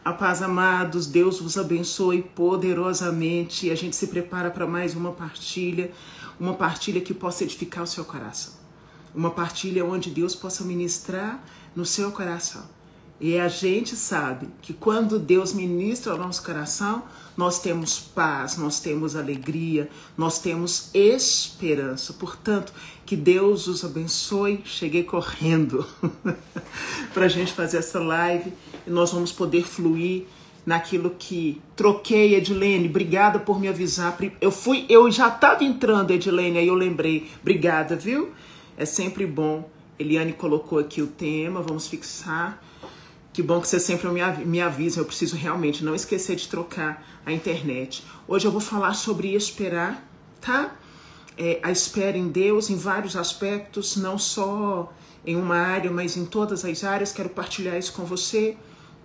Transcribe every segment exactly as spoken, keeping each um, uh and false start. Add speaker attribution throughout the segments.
Speaker 1: A paz, amados, Deus vos abençoe poderosamente. A gente se prepara para mais uma partilha, uma partilha que possa edificar o seu coração. Uma partilha onde Deus possa ministrar no seu coração. E a gente sabe que quando Deus ministra ao nosso coração, nós temos paz, nós temos alegria, nós temos esperança. Portanto, que Deus os abençoe. Cheguei correndo para a gente fazer essa live e nós vamos poder fluir naquilo que troquei. Edilene, obrigada por me avisar. Eu fui, eu já estava entrando, Edilene, aí eu lembrei. Obrigada, viu? É sempre bom. Eliane colocou aqui o tema, vamos fixar. Que bom que você sempre me avisa, eu preciso realmente não esquecer de trocar a internet. Hoje eu vou falar sobre esperar, tá? É, a espera em Deus em vários aspectos, não só em uma área, mas em todas as áreas. Quero partilhar isso com você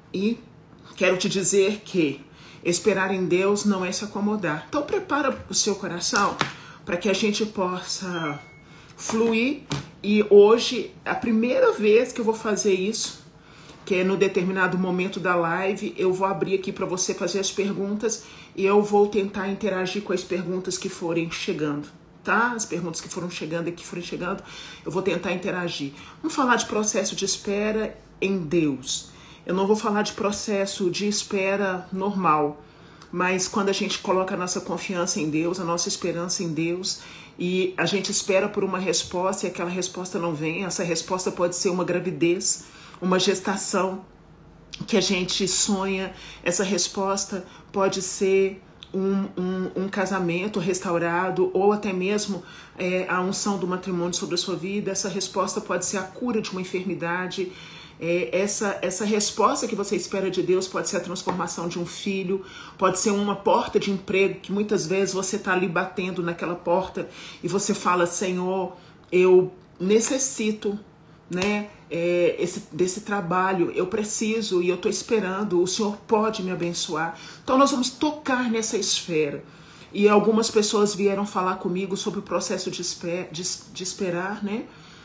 Speaker 1: e quero te dizer que esperar em Deus não é se acomodar. Então prepara o seu coração para que a gente possa fluir. E hoje, a primeira vez que eu vou fazer isso, que é no determinado momento da live, eu vou abrir aqui para você fazer as perguntas e eu vou tentar interagir com as perguntas que forem chegando, tá? As perguntas que foram chegando e que forem chegando, eu vou tentar interagir. Vamos falar de processo de espera em Deus. Eu não vou falar de processo de espera normal, mas quando a gente coloca a nossa confiança em Deus, a nossa esperança em Deus, e a gente espera por uma resposta e aquela resposta não vem, essa resposta pode ser uma gravidez, uma gestação que a gente sonha, essa resposta pode ser um, um, um casamento restaurado ou até mesmo é, a unção do matrimônio sobre a sua vida, essa resposta pode ser a cura de uma enfermidade, é, essa, essa resposta que você espera de Deus pode ser a transformação de um filho, pode ser uma porta de emprego que muitas vezes você está ali batendo naquela porta e você fala, Senhor, eu necessito, né, é, esse, desse trabalho, eu preciso e eu estou esperando, o Senhor pode me abençoar. Então nós vamos tocar nessa esfera. E algumas pessoas vieram falar comigo sobre o processo de, esper, de, de esperar, né?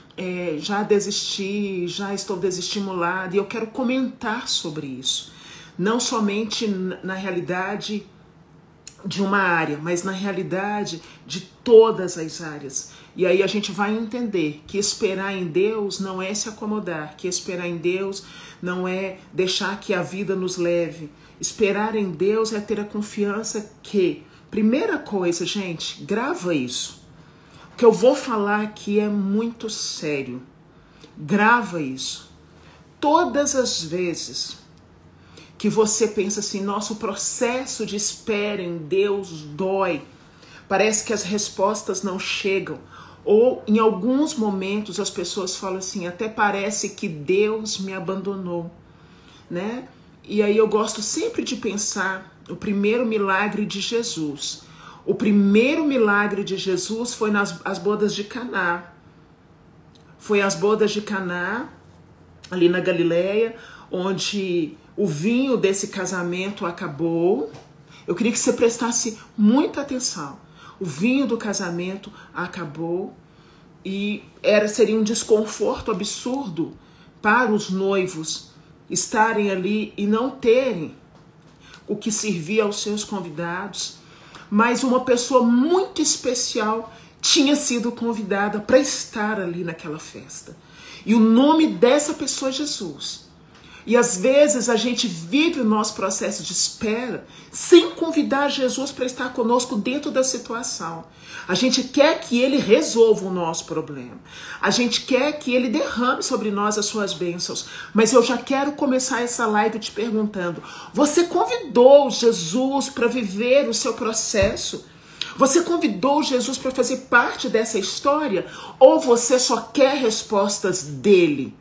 Speaker 1: É, já desisti, já estou desestimulada e eu quero comentar sobre isso. Não somente na realidade de uma área, mas na realidade de todas as áreas. E aí a gente vai entender que esperar em Deus não é se acomodar, que esperar em Deus não é deixar que a vida nos leve. Esperar em Deus é ter a confiança que, primeira coisa, gente, grava isso. O que eu vou falar aqui é muito sério. Grava isso. Todas as vezes que você pensa assim, nosso processo de espera em Deus dói, parece que as respostas não chegam, ou em alguns momentos as pessoas falam assim, até parece que Deus me abandonou, né? E aí eu gosto sempre de pensar o primeiro milagre de Jesus. O primeiro milagre de Jesus foi nas as bodas de Caná. Foi as bodas de Caná, ali na Galileia, onde o vinho desse casamento acabou. Eu queria que você prestasse muita atenção. O vinho do casamento acabou e era, seria um desconforto absurdo para os noivos estarem ali e não terem o que servia aos seus convidados. Mas uma pessoa muito especial tinha sido convidada para estar ali naquela festa. E o nome dessa pessoa é Jesus. E às vezes a gente vive o nosso processo de espera sem convidar Jesus para estar conosco dentro da situação. A gente quer que ele resolva o nosso problema. A gente quer que ele derrame sobre nós as suas bênçãos. Mas eu já quero começar essa live te perguntando, você convidou Jesus para viver o seu processo? Você convidou Jesus para fazer parte dessa história? Ou você só quer respostas dele?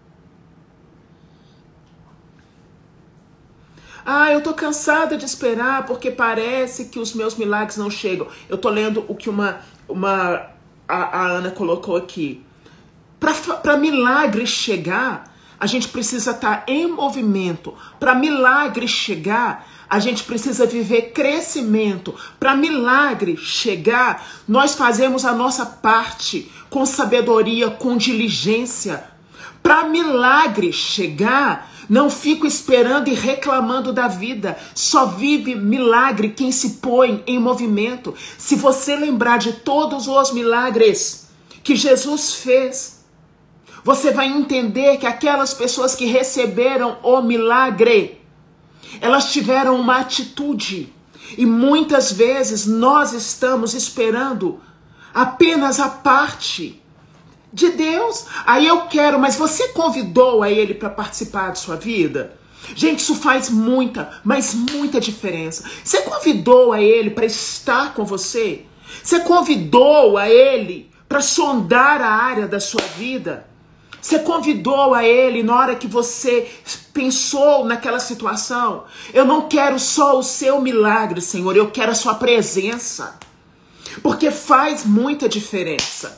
Speaker 1: Ah, eu tô cansada de esperar porque parece que os meus milagres não chegam. Eu tô lendo o que uma, uma a, a Ana colocou aqui. Para milagre chegar, a gente precisa estar em movimento. Para milagre chegar, a gente precisa viver crescimento. Para milagre chegar, nós fazemos a nossa parte com sabedoria, com diligência. Para milagre chegar, Não fico esperando e reclamando da vida. Só vive milagre quem se põe em movimento. Se você lembrar de todos os milagres que Jesus fez, você vai entender que aquelas pessoas que receberam o milagre, elas tiveram uma atitude. E muitas vezes nós estamos esperando apenas a parte de Deus. Aí eu quero, mas você convidou a ele para participar de sua vida? Gente, isso faz muita, mas muita diferença. Você convidou a ele para estar com você? Você convidou a ele para sondar a área da sua vida? Você convidou a ele na hora que você pensou naquela situação? Eu não quero só o seu milagre, Senhor, eu quero a sua presença. Porque faz muita diferença.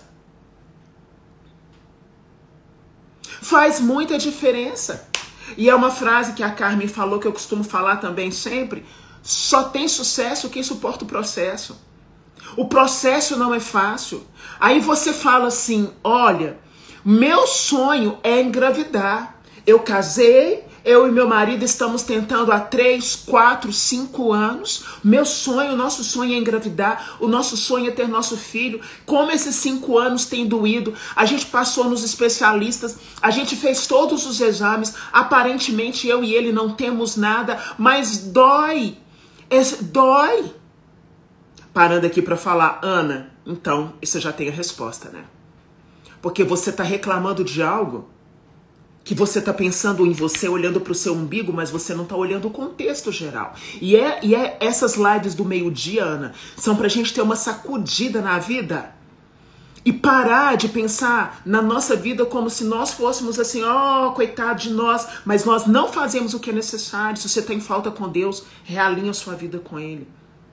Speaker 1: Faz muita diferença. E é uma frase que a Carmen falou, que eu costumo falar também sempre: só tem sucesso quem suporta o processo. O processo não é fácil. Aí você fala assim: olha, meu sonho é engravidar. Eu casei, eu e meu marido estamos tentando há três, quatro, cinco anos. Meu sonho, o nosso sonho é engravidar. O nosso sonho é ter nosso filho. Como esses cinco anos tem doído. A gente passou nos especialistas. A gente fez todos os exames. Aparentemente eu e ele não temos nada. Mas dói. Esse, dói. Parando aqui para falar: Ana, então, isso já tem a resposta, né? Porque você está reclamando de algo que você está pensando em você, olhando para o seu umbigo, mas você não está olhando o contexto geral. E, é, e é essas lives do meio-dia, Ana, são para a gente ter uma sacudida na vida e parar de pensar na nossa vida como se nós fôssemos assim: ó, oh, coitado de nós, mas nós não fazemos o que é necessário. Se você está em falta com Deus, realinha a sua vida com Ele.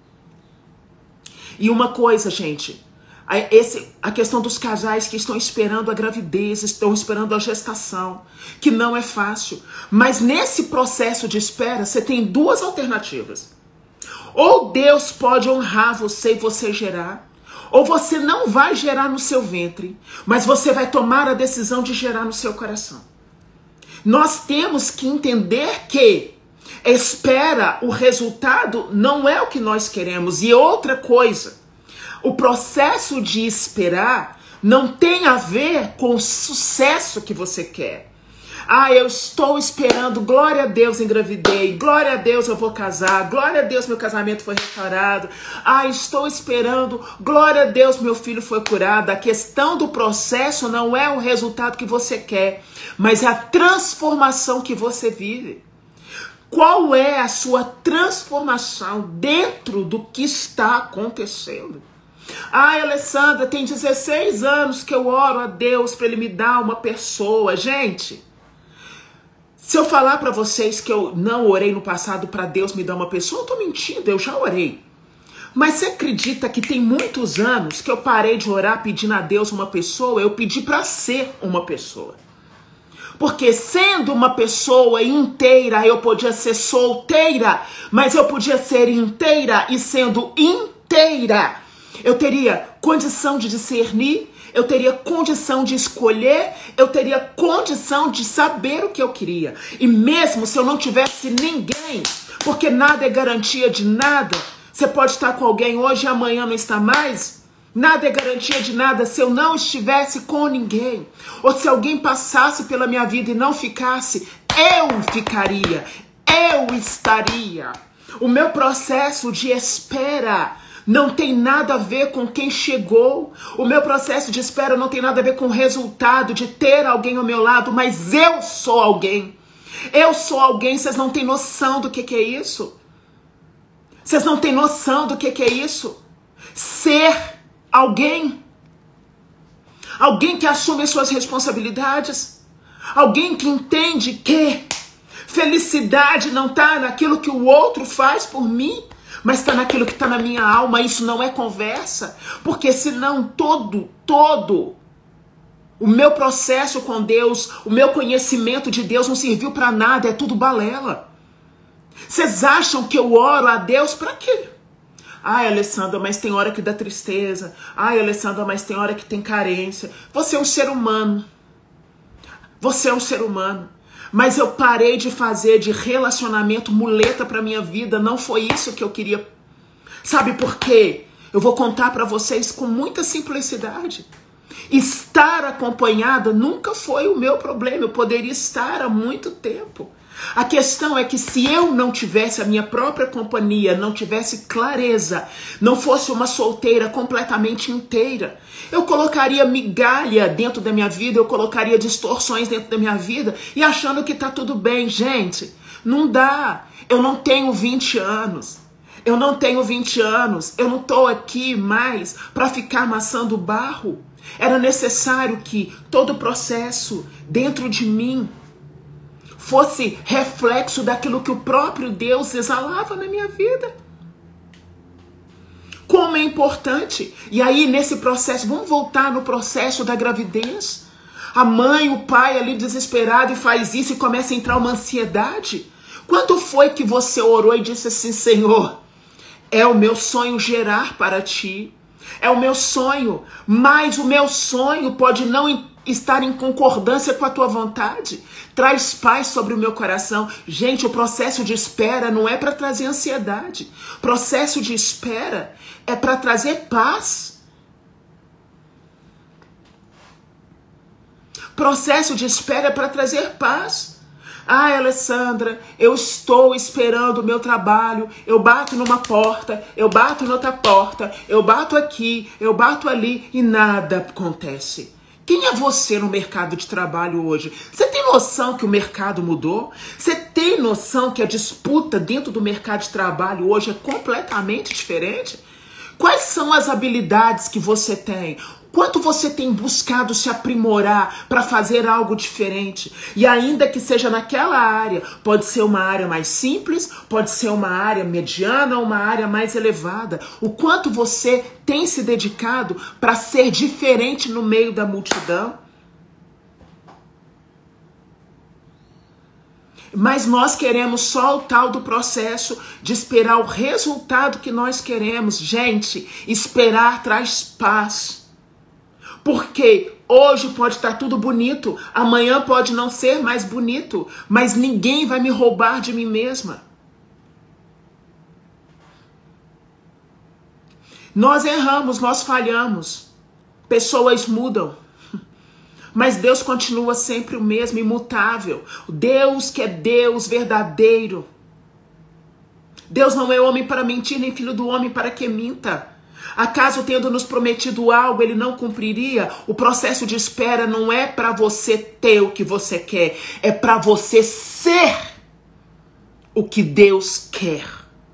Speaker 1: E uma coisa, gente, Esse, a questão dos casais que estão esperando a gravidez, estão esperando a gestação, que não é fácil. Mas nesse processo de espera, você tem duas alternativas. Ou Deus pode honrar você e você gerar, ou você não vai gerar no seu ventre, mas você vai tomar a decisão de gerar no seu coração. Nós temos que entender que espera, o resultado não é o que nós queremos. E outra coisa, o processo de esperar não tem a ver com o sucesso que você quer. Ah, eu estou esperando, glória a Deus, engravidei, glória a Deus, eu vou casar, glória a Deus, meu casamento foi restaurado. Ah, estou esperando, glória a Deus, meu filho foi curado. A questão do processo não é o resultado que você quer, mas é a transformação que você vive. Qual é a sua transformação dentro do que está acontecendo? Ai, Alessandra, tem dezesseis anos que eu oro a Deus para Ele me dar uma pessoa. Gente, se eu falar para vocês que eu não orei no passado para Deus me dar uma pessoa, eu tô mentindo, eu já orei. Mas você acredita que tem muitos anos que eu parei de orar pedindo a Deus uma pessoa? Eu pedi para ser uma pessoa. Porque sendo uma pessoa inteira, eu podia ser solteira, mas eu podia ser inteira, e sendo inteira, eu teria condição de discernir, eu teria condição de escolher, eu teria condição de saber o que eu queria. E mesmo se eu não tivesse ninguém, porque nada é garantia de nada, você pode estar com alguém hoje e amanhã não está mais. Nada é garantia de nada se eu não estivesse com ninguém. Ou se alguém passasse pela minha vida e não ficasse, eu ficaria, eu estaria. O meu processo de espera não tem nada a ver com quem chegou. O meu processo de espera não tem nada a ver com o resultado de ter alguém ao meu lado, mas eu sou alguém. Eu sou alguém, vocês não têm noção do que, que é isso? Vocês não têm noção do que, que é isso? Ser alguém. Alguém que assume as suas responsabilidades. Alguém que entende que felicidade não está naquilo que o outro faz por mim, mas está naquilo que está na minha alma. Isso não é conversa, porque senão todo, todo o meu processo com Deus, o meu conhecimento de Deus não serviu para nada, é tudo balela. Vocês acham que eu oro a Deus para quê? Ai, Alessandra, mas tem hora que dá tristeza. Ai, Alessandra, mas tem hora que tem carência. Você é um ser humano. Você é um ser humano. Mas eu parei de fazer de relacionamento muleta para minha vida. Não foi isso que eu queria. Sabe por quê? Eu vou contar para vocês com muita simplicidade. Estar acompanhada nunca foi o meu problema. Eu poderia estar há muito tempo. A questão é que se eu não tivesse a minha própria companhia, não tivesse clareza, não fosse uma solteira completamente inteira, eu colocaria migalha dentro da minha vida, eu colocaria distorções dentro da minha vida e achando que tá tudo bem. Gente, não dá. Eu não tenho vinte anos. Eu não tenho vinte anos. Eu não tô aqui mais para ficar amassando barro. Era necessário que todo o processo dentro de mim fosse reflexo daquilo que o próprio Deus exalava na minha vida. Como é importante. E aí, nesse processo, vamos voltar no processo da gravidez. A mãe, o pai ali desesperado e faz isso e começa a entrar uma ansiedade. Quando foi que você orou e disse assim: Senhor, é o meu sonho gerar para ti. É o meu sonho, mas o meu sonho pode não estar em concordância com a tua vontade. Traz paz sobre o meu coração. Gente, o processo de espera não é para trazer ansiedade. Processo de espera é para trazer paz. Processo de espera é para trazer paz. Ai, Alessandra, eu estou esperando o meu trabalho, eu bato numa porta, eu bato noutra porta, eu bato aqui, eu bato ali e nada acontece. Quem é você no mercado de trabalho hoje? Você tem noção que o mercado mudou? Você tem noção que a disputa dentro do mercado de trabalho hoje é completamente diferente? Quais são as habilidades que você tem? Quanto você tem buscado se aprimorar para fazer algo diferente? E ainda que seja naquela área, pode ser uma área mais simples, pode ser uma área mediana ou uma área mais elevada. O quanto você tem se dedicado para ser diferente no meio da multidão? Mas nós queremos só o tal do processo de esperar o resultado que nós queremos. Gente, esperar traz paz. Porque hoje pode estar tudo bonito, amanhã pode não ser mais bonito, mas ninguém vai me roubar de mim mesma. Nós erramos, nós falhamos, pessoas mudam, mas Deus continua sempre o mesmo, imutável. Deus que é Deus verdadeiro. Deus não é homem para mentir, nem filho do homem para que minta. Acaso tendo nos prometido algo, ele não cumpriria? O processo de espera não é para você ter o que você quer, é para você ser o que Deus quer.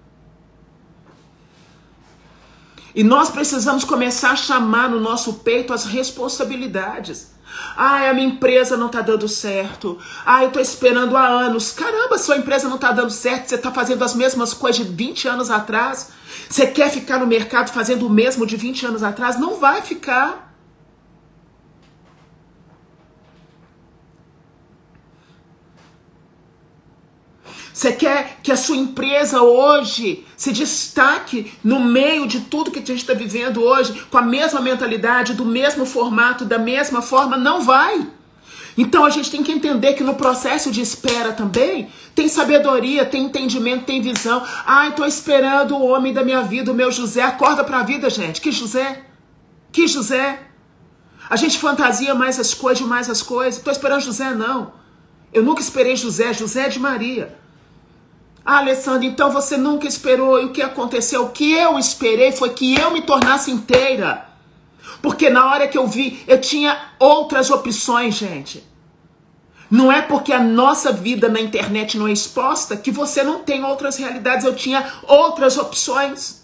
Speaker 1: E nós precisamos começar a chamar no nosso peito as responsabilidades. Ah, a minha empresa não está dando certo. Ah, eu estou esperando há anos. Caramba, sua empresa não está dando certo. Você está fazendo as mesmas coisas de vinte anos atrás. Você quer ficar no mercado fazendo o mesmo de vinte anos atrás? Não vai ficar. Você quer que a sua empresa hoje se destaque no meio de tudo que a gente está vivendo hoje, com a mesma mentalidade, do mesmo formato, da mesma forma? Não vai. Então a gente tem que entender que no processo de espera também tem sabedoria, tem entendimento, tem visão. Ai, estou esperando o homem da minha vida, o meu José. Acorda para a vida, gente. Que José? Que José? A gente fantasia mais as coisas, mais as coisas. Estou esperando José, não. Eu nunca esperei José. José é de Maria. Ah, Alessandra, então você nunca esperou. E o que aconteceu? O que eu esperei foi que eu me tornasse inteira. Porque na hora que eu vi, eu tinha outras opções, gente. Não é porque a nossa vida na internet não é exposta que você não tem outras realidades. Eu tinha outras opções.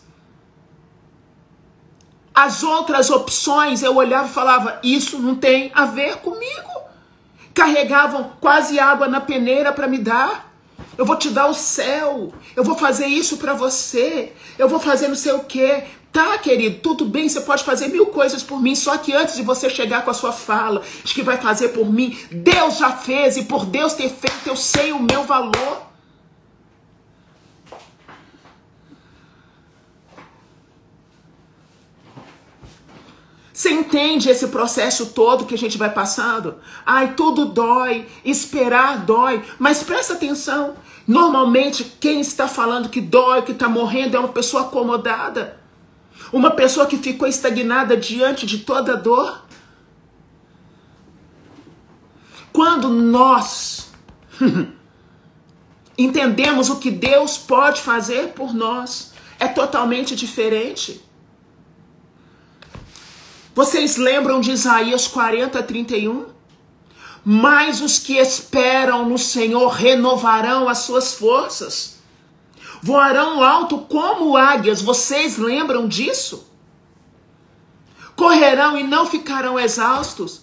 Speaker 1: As outras opções eu olhava e falava, isso não tem a ver comigo. Carregavam quase água na peneira para me dar. Eu vou te dar o céu. Eu vou fazer isso para você. Eu vou fazer não sei o quê. Tá, querido, tudo bem, você pode fazer mil coisas por mim, só que antes de você chegar com a sua fala de que vai fazer por mim, Deus já fez, e por Deus ter feito, eu sei o meu valor. Você entende esse processo todo que a gente vai passando? Ai, tudo dói, esperar dói. Mas presta atenção, normalmente quem está falando que dói, que está morrendo é uma pessoa acomodada. Uma pessoa que ficou estagnada diante de toda dor. Quando nós entendemos o que Deus pode fazer por nós, é totalmente diferente. Vocês lembram de Isaías quarenta, trinta e um? Mas os que esperam no Senhor renovarão as suas forças. Voarão alto como águias. Vocês lembram disso? Correrão e não ficarão exaustos.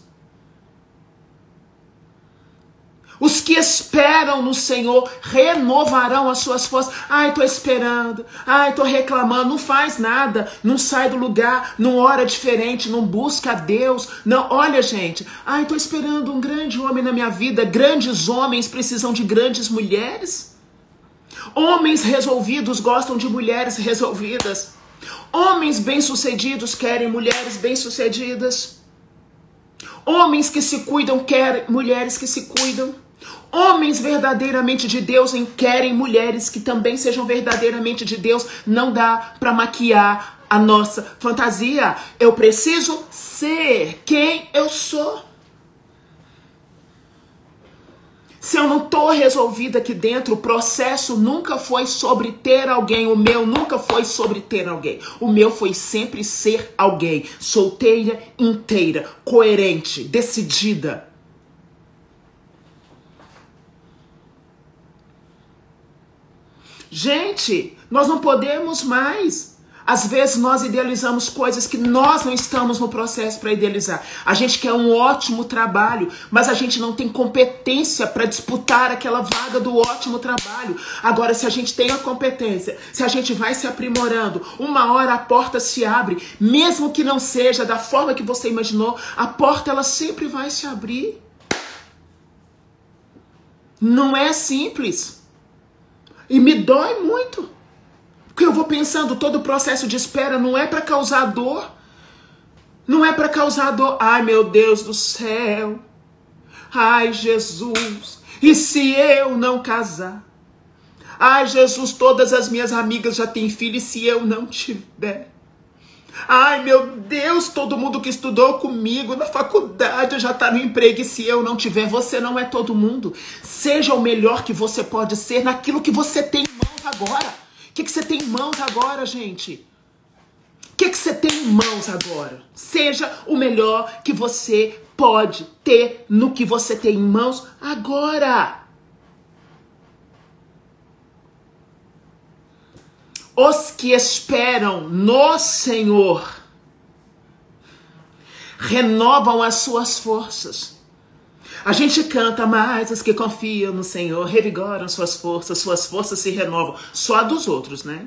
Speaker 1: Os que esperam no Senhor renovarão as suas forças. Ai, tô esperando. Ai, tô reclamando. Não faz nada. Não sai do lugar. Não ora diferente. Não busca a Deus. Não, olha, gente. Ai, tô esperando um grande homem na minha vida. Grandes homens precisam de grandes mulheres. Homens resolvidos gostam de mulheres resolvidas. Homens bem-sucedidos querem mulheres bem-sucedidas. Homens que se cuidam querem mulheres que se cuidam. Homens verdadeiramente de Deus querem mulheres que também sejam verdadeiramente de Deus. Não dá para maquiar a nossa fantasia. Eu preciso ser quem eu sou. Se eu não estou resolvida aqui dentro, o processo nunca foi sobre ter alguém. O meu nunca foi sobre ter alguém. O meu foi sempre ser alguém. Solteira, inteira, coerente, decidida. Gente, nós não podemos mais. Às vezes nós idealizamos coisas que nós não estamos no processo para idealizar. A gente quer um ótimo trabalho, mas a gente não tem competência para disputar aquela vaga do ótimo trabalho. Agora, se a gente tem a competência, se a gente vai se aprimorando, uma hora a porta se abre, mesmo que não seja da forma que você imaginou, a porta ela sempre vai se abrir. Não é simples. E me dói muito. Porque eu vou pensando, todo o processo de espera não é para causar dor. Não é para causar dor. Ai, meu Deus do céu. Ai, Jesus. E se eu não casar? Ai, Jesus, todas as minhas amigas já têm filho. E se eu não tiver? Ai, meu Deus, todo mundo que estudou comigo na faculdade já está no emprego. E se eu não tiver? Você não é todo mundo. Seja o melhor que você pode ser naquilo que você tem em mãos agora. O que, que você tem em mãos agora, gente? O que, que você tem em mãos agora? Seja o melhor que você pode ter no que você tem em mãos agora. Os que esperam no Senhor renovam as suas forças. A gente canta, mas os que confiam no Senhor revigoram suas forças, suas forças se renovam. Só a dos outros, né?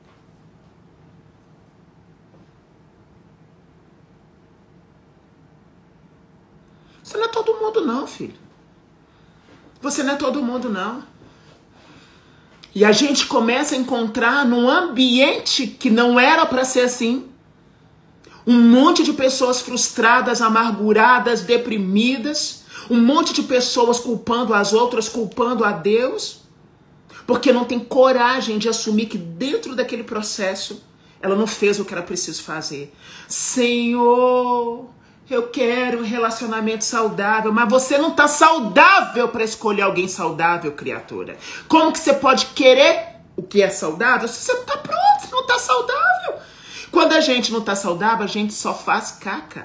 Speaker 1: Você não é todo mundo não, filho. Você não é todo mundo não. E a gente começa a encontrar num ambiente que não era para ser assim. Um monte de pessoas frustradas, amarguradas, deprimidas. Um monte de pessoas culpando as outras, culpando a Deus, porque não tem coragem de assumir que dentro daquele processo ela não fez o que era preciso fazer. Senhor, eu quero um relacionamento saudável, mas você não está saudável para escolher alguém saudável, criatura. Como que você pode querer o que é saudável se você não está pronto, você não está saudável? Quando a gente não está saudável, a gente só faz caca.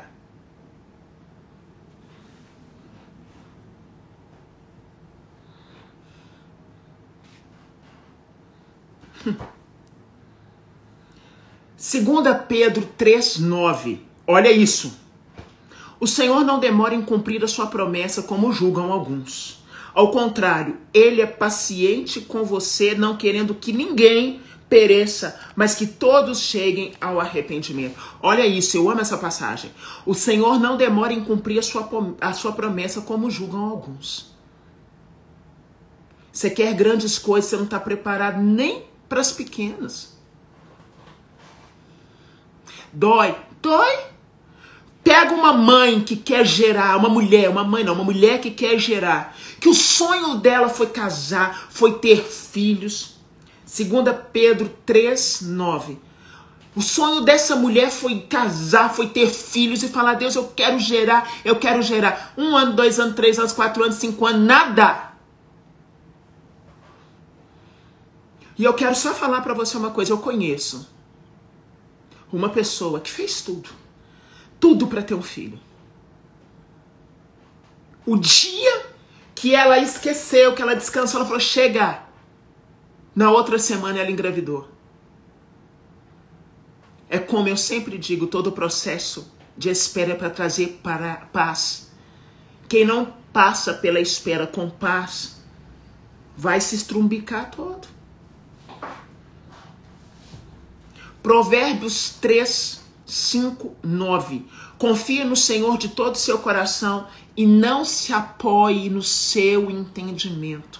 Speaker 1: Segunda Pedro três, nove. Olha isso. O Senhor não demora em cumprir a sua promessa como julgam alguns. Ao contrário, Ele é paciente com você, não querendo que ninguém pereça, mas que todos cheguem ao arrependimento. Olha isso, eu amo essa passagem. O Senhor não demora em cumprir a sua, a sua promessa como julgam alguns. Você quer grandes coisas, você não está preparado nem para as pequenas. Dói, dói. Pega uma mãe que quer gerar, uma mulher, uma mãe não, uma mulher que quer gerar, que o sonho dela foi casar, foi ter filhos. Segunda Pedro três, nove. O sonho dessa mulher foi casar, foi ter filhos e falar: Deus, eu quero gerar, eu quero gerar. Um ano, dois anos, três anos, quatro anos, cinco anos, nada. E eu quero só falar para você uma coisa. Eu conheço uma pessoa que fez tudo, tudo para ter um filho. O dia que ela esqueceu, que ela descansou, ela falou: chega. Na outra semana ela engravidou. É como eu sempre digo, todo o processo de espera é para trazer para paz. Quem não passa pela espera com paz, vai se estrumbicar todo. Provérbios três, cinco, nove. Confie no Senhor de todo o seu coração e não se apoie no seu entendimento.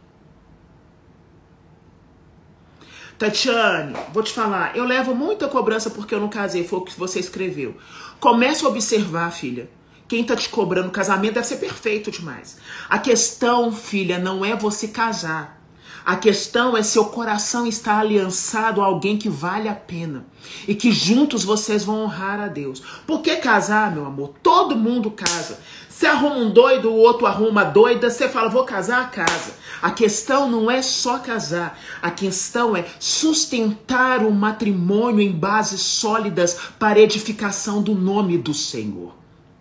Speaker 1: Tatiane, vou te falar, eu levo muita cobrança porque eu não casei, foi o que você escreveu. Comece a observar, filha. Quem tá te cobrando casamento deve ser perfeito demais. A questão, filha, não é você casar. A questão é seu coração estar aliançado a alguém que vale a pena. E que juntos vocês vão honrar a Deus. Por que casar, meu amor? Todo mundo casa. Você arruma um doido, o outro arruma doida, você fala: vou casar, casa. A questão não é só casar. A questão é sustentar o matrimônio em bases sólidas para edificação do nome do Senhor.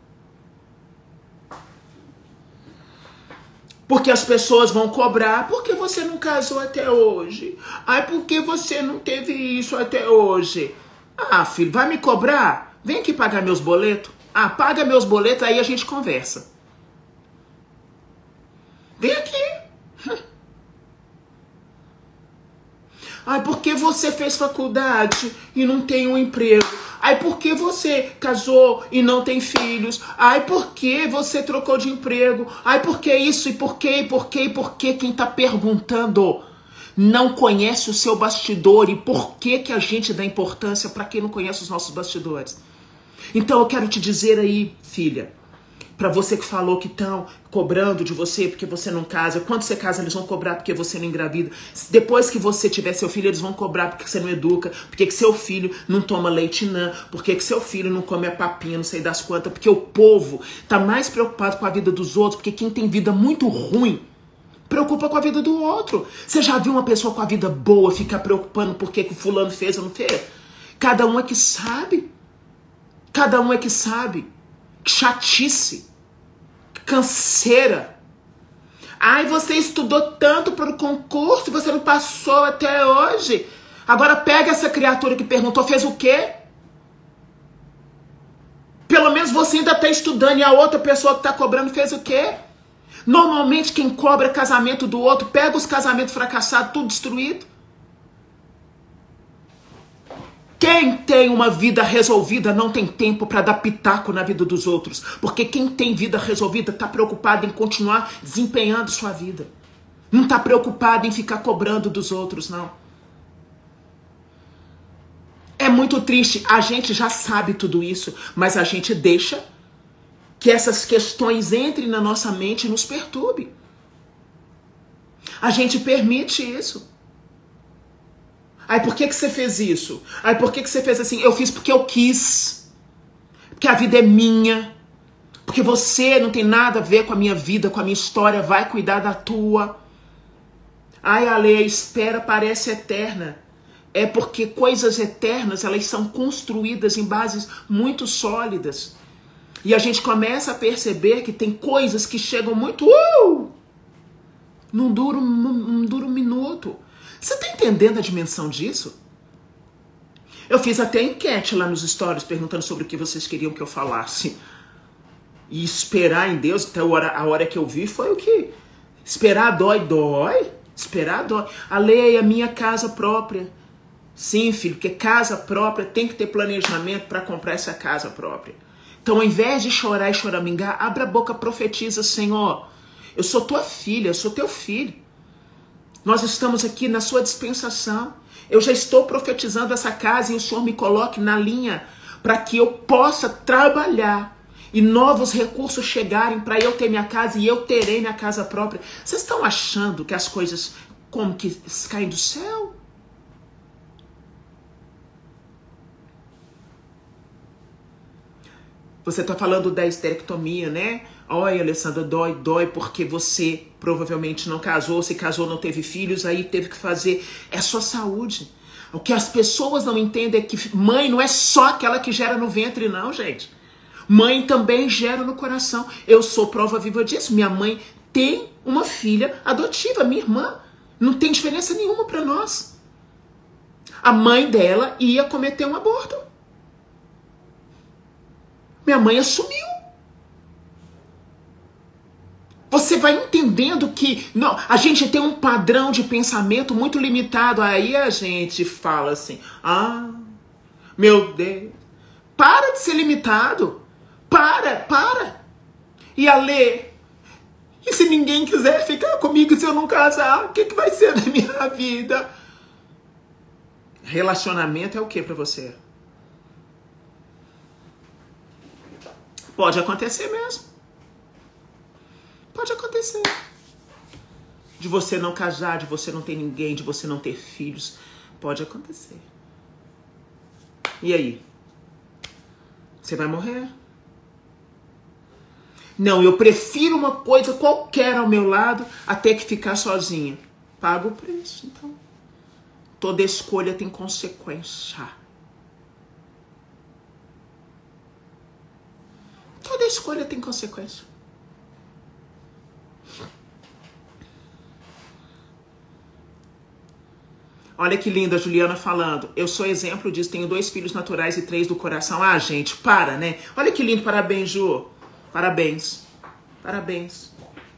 Speaker 1: Porque as pessoas vão cobrar: por que você não casou até hoje? Ai, por que você não teve isso até hoje? Ah, filho, vai me cobrar? Vem aqui pagar meus boletos. Ah, paga meus boletos, aí a gente conversa. Vem aqui. Ai, por que você fez faculdade e não tem um emprego? Ai, por que você casou e não tem filhos? Ai, por que você trocou de emprego? Ai, por que isso? E por que? E por que? E por que? Quem tá perguntando não conhece o seu bastidor. E por que que a gente dá importância para quem não conhece os nossos bastidores? Então eu quero te dizer aí, filha, para você que falou que estão cobrando de você porque você não casa. Quando você casa, eles vão cobrar porque você não engravida. Depois que você tiver seu filho, eles vão cobrar porque você não educa. Porque que seu filho não toma leite não. Porque que seu filho não come a papinha, não sei das quantas. Porque o povo tá mais preocupado com a vida dos outros. Porque quem tem vida muito ruim preocupa com a vida do outro. Você já viu uma pessoa com a vida boa ficar preocupando por que que o fulano fez ou não fez? Cada um é que sabe. Cada um é que sabe. Que chatice. Que canseira. Ai, você estudou tanto para o concurso e você não passou até hoje. Agora pega essa criatura que perguntou, fez o quê? Pelo menos você ainda está estudando e a outra pessoa que está cobrando fez o quê? Normalmente quem cobra casamento do outro pega os casamentos fracassados, tudo destruído. Quem tem uma vida resolvida não tem tempo para dar pitaco na vida dos outros. Porque quem tem vida resolvida está preocupado em continuar desempenhando sua vida. Não está preocupado em ficar cobrando dos outros, não. É muito triste. A gente já sabe tudo isso, mas a gente deixa que essas questões entrem na nossa mente e nos perturbe. A gente permite isso. Ai, por que que você fez isso? Ai, por que que você fez assim? Eu fiz porque eu quis. Porque a vida é minha. Porque você não tem nada a ver com a minha vida, com a minha história. Vai cuidar da tua. Ai, Ale, a espera parece eterna. É porque coisas eternas, elas são construídas em bases muito sólidas. E a gente começa a perceber que tem coisas que chegam muito... Uh, não dura um, não dura um minuto. Você tá entendendo a dimensão disso? Eu fiz até enquete lá nos stories perguntando sobre o que vocês queriam que eu falasse. E esperar em Deus, até a hora, a hora que eu vi foi o que? Esperar dói, dói. Esperar dói. A lei é a minha casa própria. Sim, filho, porque casa própria tem que ter planejamento para comprar essa casa própria. Então, ao invés de chorar e choramingar, abra a boca, profetiza: Senhor, eu sou tua filha, eu sou teu filho. Nós estamos aqui na sua dispensação. Eu já estou profetizando essa casa e o Senhor me coloque na linha para que eu possa trabalhar e novos recursos chegarem para eu ter minha casa e eu terei minha casa própria. Vocês estão achando que as coisas como que caem do céu? Você está falando da esterectomia, né? Olha, Alessandra, dói, dói porque você provavelmente não casou, se casou, não teve filhos, aí teve que fazer. É sua saúde. O que as pessoas não entendem é que mãe não é só aquela que gera no ventre, não, gente. Mãe também gera no coração. Eu sou prova viva disso. Minha mãe tem uma filha adotiva, minha irmã. Não tem diferença nenhuma para nós. A mãe dela ia cometer um aborto. Minha mãe assumiu. Você vai entendendo que não, a gente tem um padrão de pensamento muito limitado. Aí a gente fala assim, ah, meu Deus, para de ser limitado. Para, para. E a Lê, e se ninguém quiser ficar comigo se eu não casar, o que, que vai ser da minha vida? Relacionamento é o que para você? Pode acontecer mesmo. Pode acontecer. De você não casar, de você não ter ninguém, de você não ter filhos. Pode acontecer. E aí? Você vai morrer? Não, eu prefiro uma coisa qualquer ao meu lado até que ficar sozinha. Paga o preço, então. Toda escolha tem consequência. Toda escolha tem consequência. Olha que linda a Juliana falando. Eu sou exemplo disso, tenho dois filhos naturais e três do coração. Ah, gente, para, né? Olha que lindo, parabéns, Ju. Parabéns. Parabéns.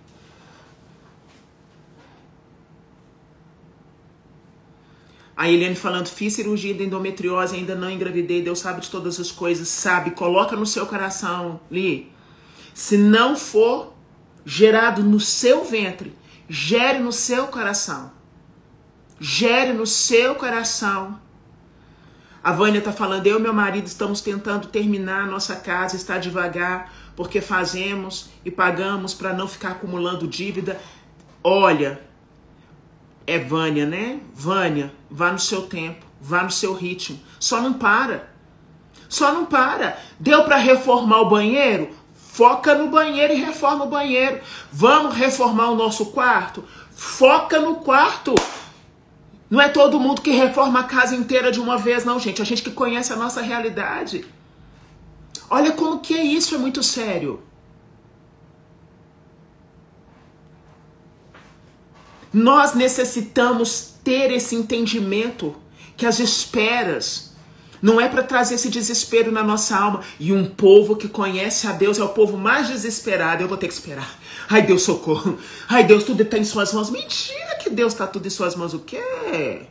Speaker 1: A Eliane falando, fiz cirurgia de endometriose, ainda não engravidei, Deus sabe de todas as coisas, sabe, coloca no seu coração, Li. Se não for gerado no seu ventre, gere no seu coração. Gere no seu coração. A Vânia tá falando, eu e meu marido estamos tentando terminar a nossa casa, está devagar, porque fazemos e pagamos para não ficar acumulando dívida. Olha, é Vânia, né? Vânia, vá no seu tempo, vá no seu ritmo. Só não para. Só não para. Deu para reformar o banheiro? Foca no banheiro e reforma o banheiro. Vamos reformar o nosso quarto? Foca no quarto. Não é todo mundo que reforma a casa inteira de uma vez, não, gente. A gente que conhece a nossa realidade. Olha como que é isso, é muito sério. Nós necessitamos ter esse entendimento que as esperas não é para trazer esse desespero na nossa alma. E um povo que conhece a Deus é o povo mais desesperado. Eu vou ter que esperar. Ai, Deus, socorro. Ai, Deus, tudo está em suas mãos. Mentira que Deus está tudo em suas mãos. O quê?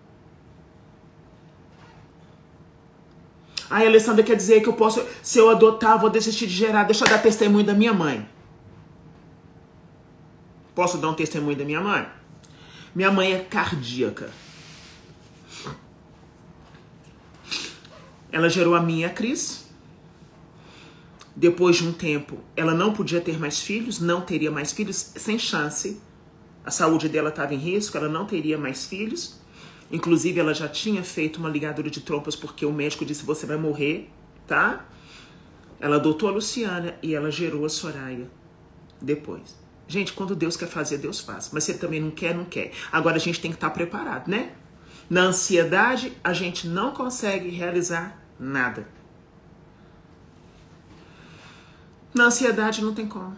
Speaker 1: Ai, Alessandra, quer dizer que eu posso, se eu adotar, vou desistir de gerar. Deixa eu dar testemunho da minha mãe. Posso dar um testemunho da minha mãe? Minha mãe é cardíaca. Ela gerou a minha Cris. Depois de um tempo, ela não podia ter mais filhos, não teria mais filhos, sem chance. A saúde dela estava em risco, ela não teria mais filhos. Inclusive, ela já tinha feito uma ligadura de trompas porque o médico disse, você vai morrer, tá? Ela adotou a Luciana e ela gerou a Soraya depois. Gente, quando Deus quer fazer, Deus faz. Mas se Ele também não quer, não quer. Agora a gente tem que estar preparado, né? Na ansiedade, a gente não consegue realizar nada. Na ansiedade não tem como.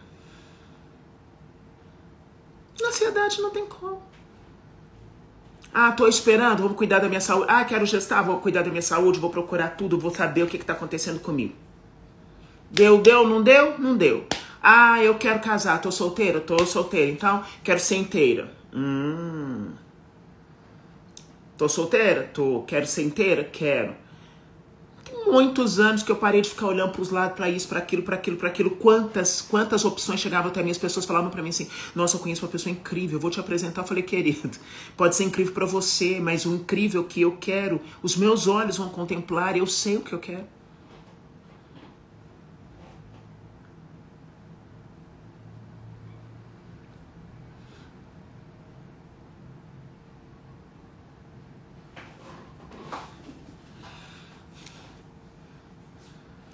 Speaker 1: Na ansiedade não tem como. Ah, tô esperando, vou cuidar da minha saúde. Ah, quero gestar, vou cuidar da minha saúde, vou procurar tudo, vou saber o que está acontecendo comigo. Deu, deu, não deu? Não deu. Ah, eu quero casar, tô solteira? Tô solteira, então quero ser inteira. Hum. Tô solteira? Tô. Quero ser inteira? Quero. Tem muitos anos que eu parei de ficar olhando para os lados, para isso, para aquilo, para aquilo, para aquilo. Quantas, quantas opções chegavam até mim? As pessoas falavam para mim assim, nossa, eu conheço uma pessoa incrível, eu vou te apresentar. Eu falei, querido, pode ser incrível para você, mas o incrível que eu quero, os meus olhos vão contemplar, eu sei o que eu quero.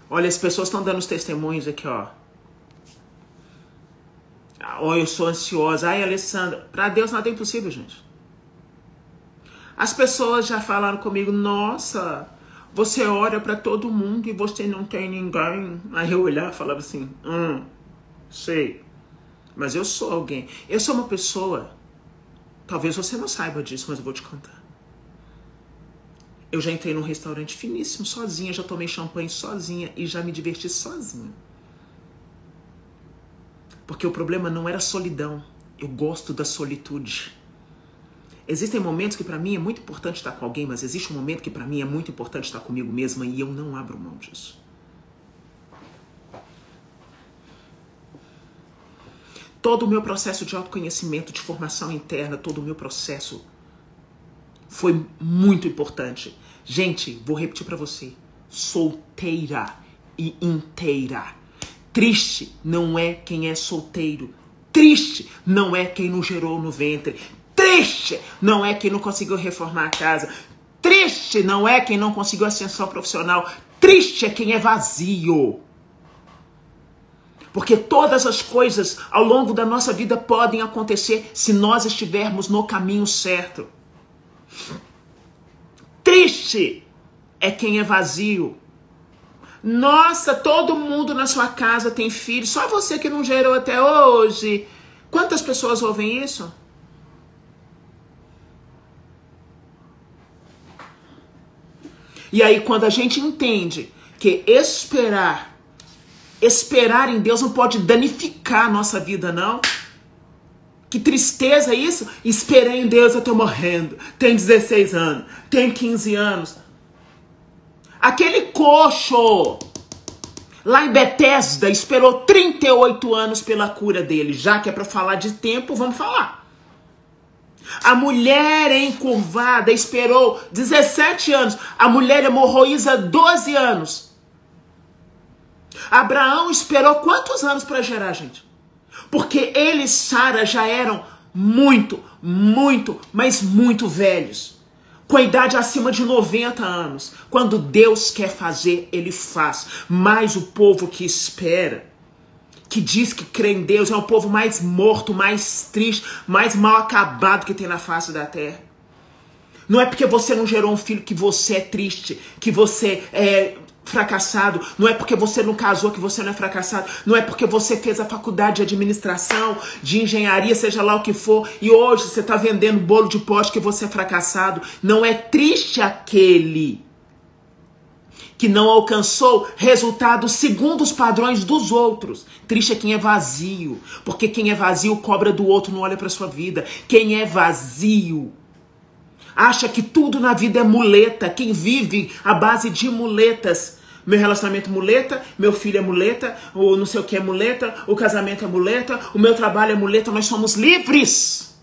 Speaker 1: Olha, as pessoas estão dando os testemunhos aqui, ó. Olha, eu sou ansiosa. Ai, Alessandra, para Deus nada é impossível, gente. As pessoas já falaram comigo, nossa, você ora para todo mundo e você não tem ninguém. Aí eu olhava e falava assim, hum, sei, mas eu sou alguém. Eu sou uma pessoa, talvez você não saiba disso, mas eu vou te contar. Eu já entrei num restaurante finíssimo, sozinha, já tomei champanhe sozinha e já me diverti sozinha. Porque o problema não era solidão, eu gosto da solitude. Existem momentos que para mim é muito importante estar com alguém, mas existe um momento que para mim é muito importante estar comigo mesma e eu não abro mão disso. Todo o meu processo de autoconhecimento, de formação interna, todo o meu processo foi muito importante. Gente, vou repetir para você. Solteira e inteira. Triste não é quem é solteiro. Triste não é quem não gerou no ventre. Triste não é quem não conseguiu reformar a casa. Triste não é quem não conseguiu ascensão profissional. Triste é quem é vazio. Porque todas as coisas ao longo da nossa vida podem acontecer se nós estivermos no caminho certo. Triste é quem é vazio. Nossa, todo mundo na sua casa tem filho, só você que não gerou até hoje. Quantas pessoas ouvem isso? E aí, quando a gente entende que esperar, esperar em Deus não pode danificar a nossa vida, não. Que tristeza isso. Esperei em Deus, eu tô morrendo. Tem dezesseis anos, tem quinze anos. Aquele coxo lá em Betesda esperou trinta e oito anos pela cura dele. Já que é para falar de tempo, vamos falar. A mulher encurvada esperou dezessete anos. A mulher hemorroísa, doze anos. Abraão esperou quantos anos para gerar, gente? Porque ele e Sara já eram muito, muito, mas muito velhos. Com a idade acima de noventa anos. Quando Deus quer fazer, ele faz. Mas o povo que espera, que diz que crê em Deus, é o povo mais morto, mais triste, mais mal acabado que tem na face da terra. Não é porque você não gerou um filho que você é triste, que você é fracassado. Não é porque você não casou que você não é fracassado. Não é porque você fez a faculdade de administração, de engenharia, seja lá o que for, e hoje você está vendendo bolo de pote que você é fracassado. Não é triste aquele que não alcançou resultados segundo os padrões dos outros. Triste é quem é vazio, porque quem é vazio cobra do outro, não olha para sua vida. Quem é vazio acha que tudo na vida é muleta. Quem vive à base de muletas. Meu relacionamento é muleta, meu filho é muleta, o não sei o que é muleta, o casamento é muleta, o meu trabalho é muleta. Nós somos livres.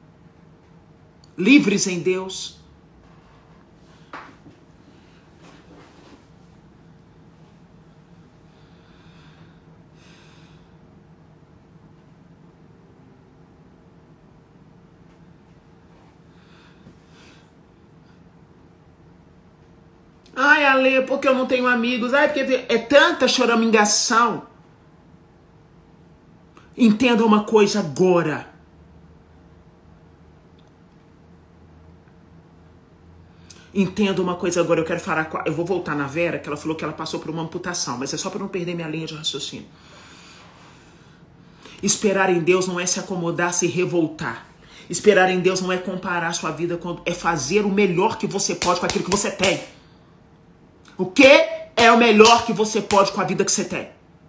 Speaker 1: Livres em Deus. Ai, Ale, porque eu não tenho amigos. Ai, porque é tanta choramingação. Entenda uma coisa agora. Entenda uma coisa agora. Eu quero falar com a... Eu vou voltar na Vera, que ela falou que ela passou por uma amputação. Mas é só para não perder minha linha de raciocínio. Esperar em Deus não é se acomodar, se revoltar. Esperar em Deus não é comparar a sua vida com... É fazer o melhor que você pode com aquilo que você tem. O que é o melhor que você pode com a vida que você tem?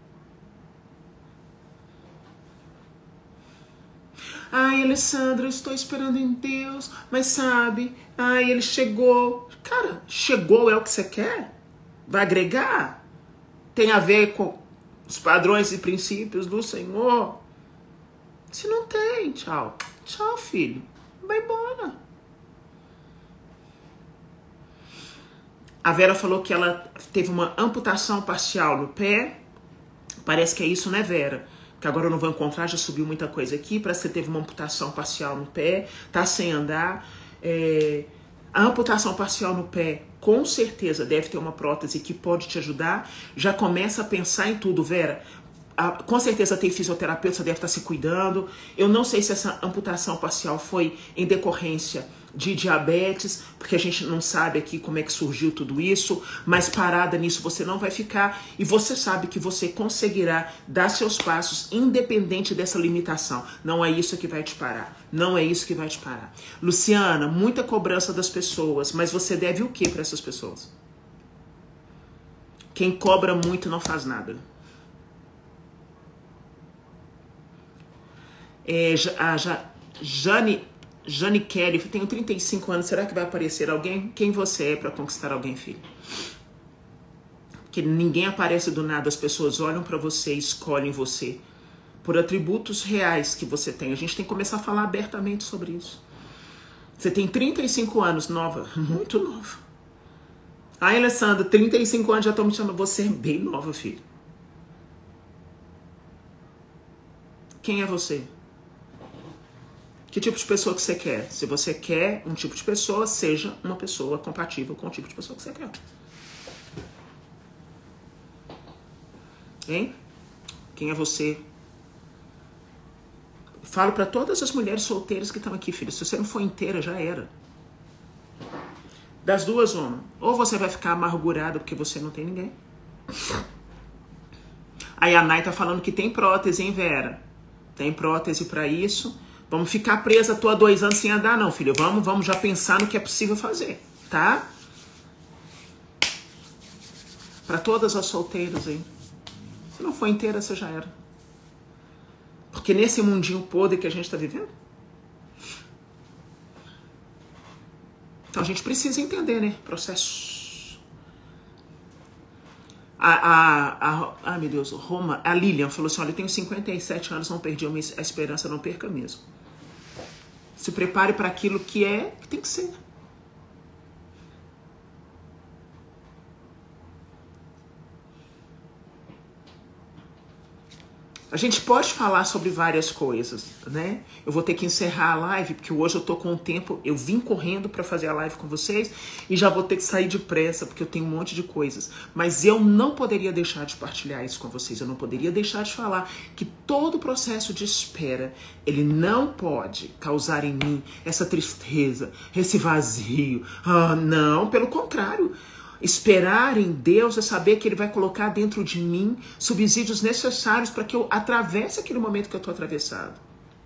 Speaker 1: Ai, Alessandra, eu estou esperando em Deus, mas sabe, ai, ele chegou. Cara, chegou é o que você quer? Vai agregar? Tem a ver com os padrões e princípios do Senhor? Se não tem, tchau. Tchau, filho. Vai embora. A Vera falou que ela teve uma amputação parcial no pé. Parece que é isso, né, Vera? Que agora eu não vou encontrar, já subiu muita coisa aqui. Parece que você teve uma amputação parcial no pé, tá sem andar. É... A amputação parcial no pé com certeza deve ter uma prótese que pode te ajudar. Já começa a pensar em tudo, Vera. Ah, com certeza tem fisioterapeuta, você deve estar se cuidando. Eu não sei se essa amputação parcial foi em decorrência de diabetes, porque a gente não sabe aqui como é que surgiu tudo isso, mas parada nisso você não vai ficar, e você sabe que você conseguirá dar seus passos independente dessa limitação. Não é isso que vai te parar, não é isso que vai te parar. Luciana, muita cobrança das pessoas, mas você deve o que para essas pessoas? Quem cobra muito não faz nada. É, a ja, Jane, Jane Kelly, eu tenho trinta e cinco anos, será que vai aparecer alguém? Quem você é para conquistar alguém, filho? Porque ninguém aparece do nada, as pessoas olham para você e escolhem você por atributos reais que você tem. A gente tem que começar a falar abertamente sobre isso. Você tem trinta e cinco anos, nova, muito nova. Ai, Alessandra, trinta e cinco anos já estão me chamando, você é bem nova, filho. Quem é você? Que tipo de pessoa que você quer? Se você quer um tipo de pessoa, seja uma pessoa compatível com o tipo de pessoa que você quer. Hein? Quem é você? Falo para todas as mulheres solteiras que estão aqui, filho. Se você não for inteira, já era. Das duas, uma. Ou você vai ficar amargurada porque você não tem ninguém. Aí a Nai tá falando que tem prótese, hein, Vera? Tem prótese para isso. Vamos ficar presa, tô há dois anos sem andar, não, filho. Vamos, vamos já pensar no que é possível fazer, tá? Para todas as solteiras aí. Se não for inteira, você já era. Porque nesse mundinho podre que a gente tá vivendo. Então a gente precisa entender, né? Processo. A, a, a, ah, meu Deus, Roma, a Lilian falou assim, olha, eu tenho cinquenta e sete anos, não perdi a esperança, não perca mesmo. Se prepare para aquilo que é, que tem que ser. A gente pode falar sobre várias coisas, né? Eu vou ter que encerrar a live, porque hoje eu tô com o tempo, eu vim correndo para fazer a live com vocês e já vou ter que sair depressa, porque eu tenho um monte de coisas. Mas eu não poderia deixar de partilhar isso com vocês, eu não poderia deixar de falar que todo o processo de espera, ele não pode causar em mim essa tristeza, esse vazio. Ah, não, pelo contrário. Esperar em Deus é saber que Ele vai colocar dentro de mim subsídios necessários para que eu atravesse aquele momento que eu estou atravessado.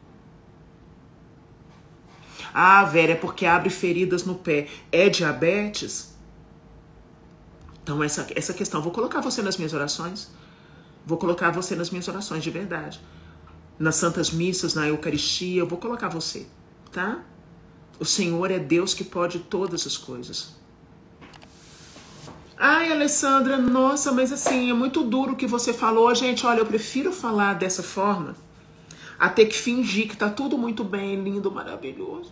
Speaker 1: Ah, Vera, é porque abre feridas no pé. É diabetes? Então essa, essa questão, vou colocar você nas minhas orações. Vou colocar você nas minhas orações, de verdade. Nas santas missas, na Eucaristia, eu vou colocar você, tá? O Senhor é Deus que pode todas as coisas. Ai, Alessandra, nossa, mas assim, é muito duro o que você falou. Gente, olha, eu prefiro falar dessa forma a ter que fingir que tá tudo muito bem, lindo, maravilhoso.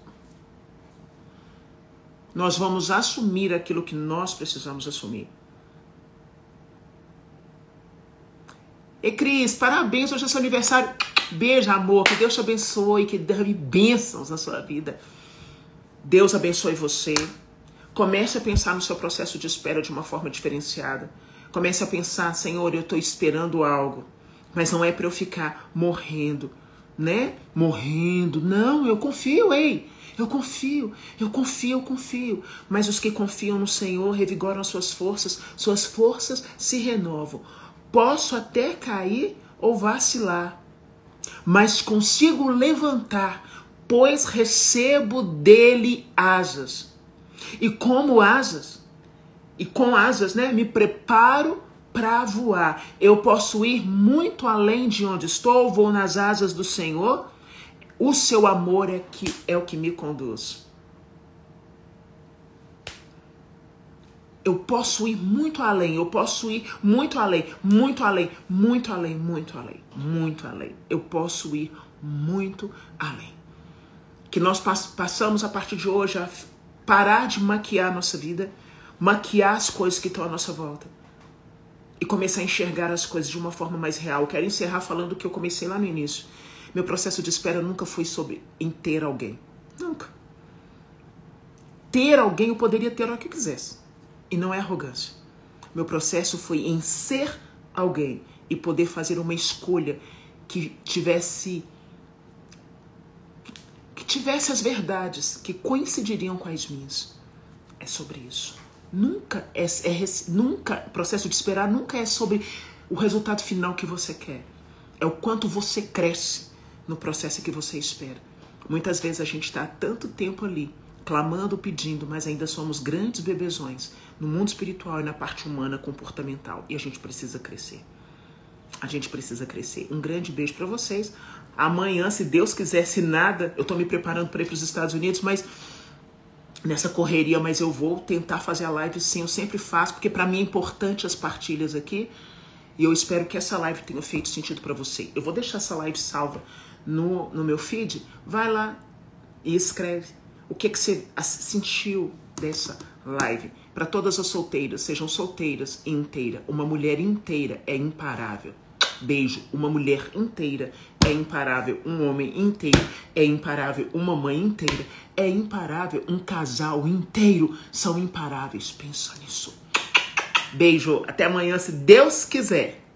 Speaker 1: Nós vamos assumir aquilo que nós precisamos assumir. E Cris, parabéns, hoje é seu aniversário. Beijo, amor, que Deus te abençoe, que derrame bênçãos na sua vida. Deus abençoe você. Comece a pensar no seu processo de espera de uma forma diferenciada. Comece a pensar, Senhor, eu estou esperando algo, mas não é para eu ficar morrendo, né? Morrendo. Não, eu confio, ei. Eu confio, eu confio, eu confio. Mas os que confiam no Senhor revigoram as suas forças, suas forças se renovam. Posso até cair ou vacilar, mas consigo levantar, pois recebo dele asas. E como asas, e com asas, né, me preparo para voar. Eu posso ir muito além de onde estou, vou nas asas do Senhor. O seu amor é, que, é o que me conduz. Eu posso ir muito além, eu posso ir muito além, muito além, muito além, muito além, muito além. Eu posso ir muito além. Que nós passamos a partir de hoje a parar de maquiar a nossa vida, maquiar as coisas que estão à nossa volta e começar a enxergar as coisas de uma forma mais real. Eu quero encerrar falando o que eu comecei lá no início. Meu processo de espera nunca foi sobre em ter alguém. Nunca. Ter alguém eu poderia ter o que quisesse. E não é arrogância. Meu processo foi em ser alguém e poder fazer uma escolha que tivesse que tivesse as verdades que coincidiriam com as minhas. É sobre isso. Nunca é, é nunca processo de esperar nunca é sobre o resultado final que você quer. É o quanto você cresce no processo que você espera. Muitas vezes a gente está há tanto tempo ali, clamando, pedindo, mas ainda somos grandes bebezões no mundo espiritual e na parte humana, comportamental. E a gente precisa crescer. A gente precisa crescer. Um grande beijo para vocês. Amanhã, se Deus quiser, se nada, eu tô me preparando para ir para os Estados Unidos, mas nessa correria, mas eu vou tentar fazer a live sim, eu sempre faço, porque para mim é importante as partilhas aqui. E eu espero que essa live tenha feito sentido para você. Eu vou deixar essa live salva no, no meu feed. Vai lá e escreve o que, que você sentiu dessa live. Para todas as solteiras, sejam solteiras e inteira. Uma mulher inteira é imparável. Beijo. Uma mulher inteira é imparável. Um homem inteiro é imparável. Uma mãe inteira é imparável. Um casal inteiro são imparáveis. Pensa nisso. Beijo. Até amanhã, se Deus quiser.